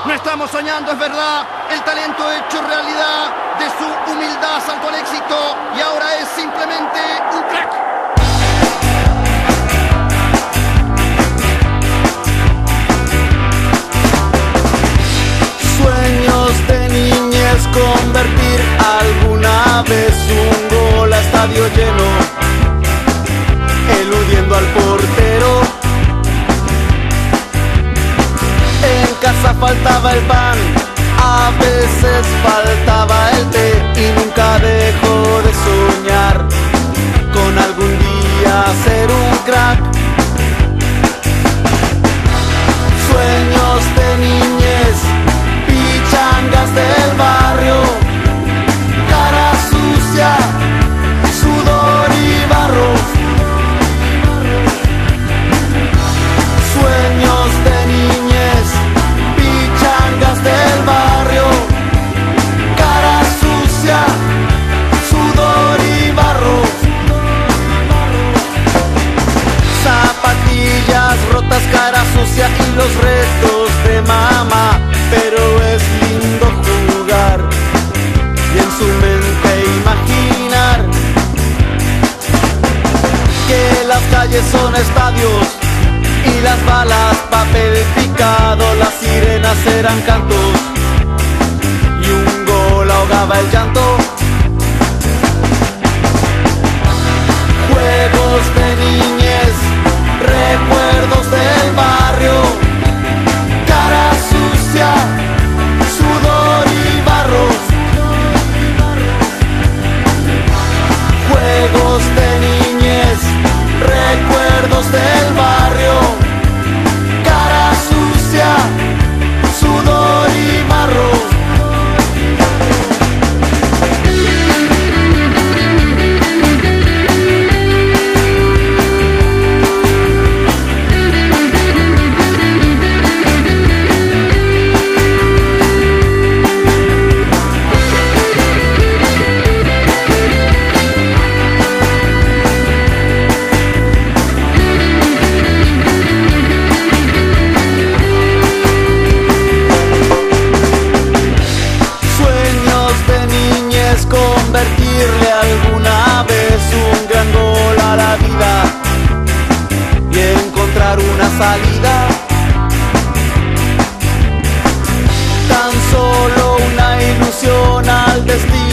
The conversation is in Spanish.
No estamos soñando, es verdad. El talento hecho realidad. De su humildad saltó al éxito y ahora es simplemente un crack. Sueños de niñez, convertir alguna vez un gol a estadio lleno, eludiendo al portero. En casa faltaba el pan, a veces faltaba el té, y nunca dejó de soñar con algún día ser un crack. Sueños de niñez, pichangas del barrio, cara sucia, sudor y barro. Sueños de niñez, pichangas del barrio, cara sucia, sudor y barro. Zapatillas rotas, cara sucia y los restos de mamá. Pero es lindo jugar y en su mente imaginar que las calles son estadios y las balas papel picado, las sirenas eran cantos y un gol ahogaba el llanto. Juegos de niñez, recuerdos del barrio, cara sucia, sudor y barro. Juegos de niñez, recuerdos del barrio, cara sucia, sudor y barro. Convertirle alguna vez un gran gol a la vida y encontrar una salida. Tan solo una ilusión al destino.